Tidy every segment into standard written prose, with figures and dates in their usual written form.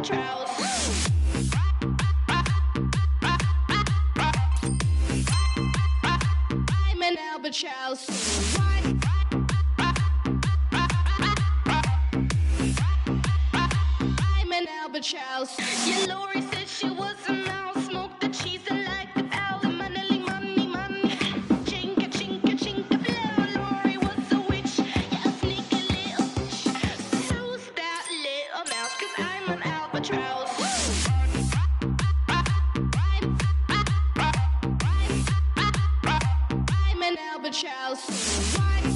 albatross. I'm an albatross. I'm an albatross. Yeah, Lori said she was a mouse. Smoked the cheese and like it out. The money, money, money. Chinka, chinka, chinka. Blow. Lori was a witch. Yeah, a sneaky little bitch. Who's that little mouse? 'Cause I'm an albatross. I'm an albatross.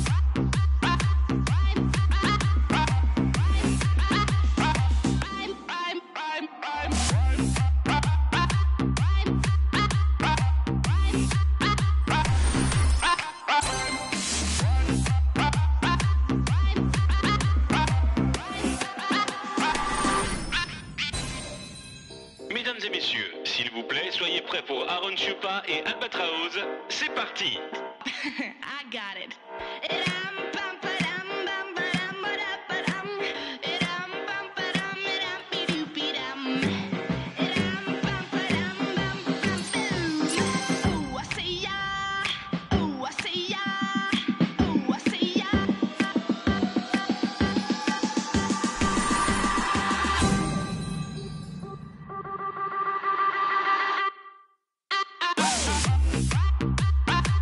Mesdames et messieurs, s'il vous plaît, soyez prêts pour Aaron Chupa et Albatraoz. C'est parti. I got it.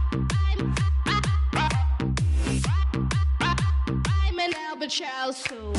I'm an albatross.